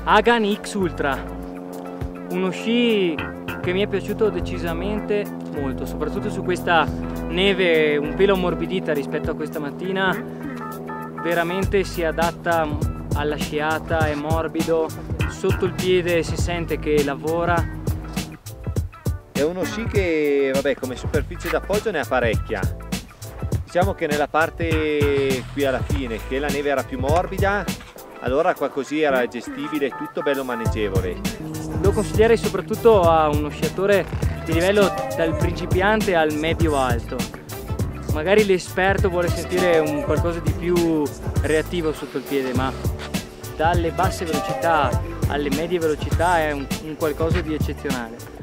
Hagan X Ultra, uno sci che mi è piaciuto decisamente molto, soprattutto su questa neve un pelo ammorbidita rispetto a questa mattina. Veramente si adatta alla sciata, è morbido, sotto il piede si sente che lavora. È uno sci che, vabbè, come superficie d'appoggio ne ha parecchia. Diciamo che nella parte qui alla fine, che la neve era più morbida, allora qua così era gestibile, tutto bello maneggevole. Lo consiglierei soprattutto a uno sciatore di livello dal principiante al medio-alto. Magari l'esperto vuole sentire un qualcosa di più reattivo sotto il piede, ma dalle basse velocità alle medie velocità è un qualcosa di eccezionale.